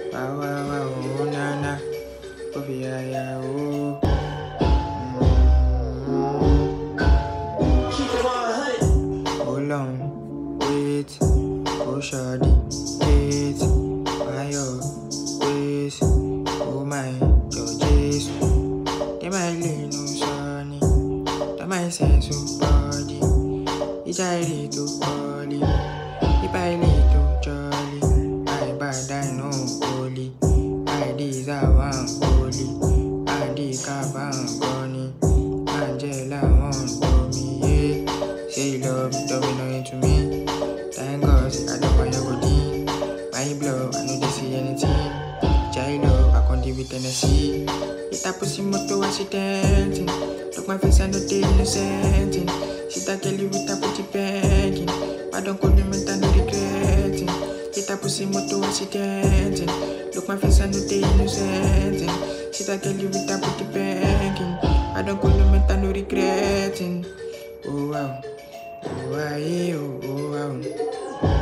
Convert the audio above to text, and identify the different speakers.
Speaker 1: Wow, wow, wow, oh, nana. Pofei, yeah, oh. Keep it 100. Hold on, wait, oh, shawty, wait. Why your waist? Oh, my Georges. They might lean no sunny. They might sense so body. It's a little body. If I little jolly, I bad, I know holy. I desire one holy. I decap and bunny. Angela won't do me, yeah. Say love, don't to me. Thank God, I don't want your body. My blood, I know they see anything. Child love, I can't deal with Tennessee. It's a pussy moto accident. Look my face, I know they innocent. She that girl with a pretty begging. I don't call him and no regretting. It's a pussy moto accident. Look my face, I know they innocent. She that girl with a pretty begging. I don't call him and no regretting. Oh wow, oh wow, oh wow.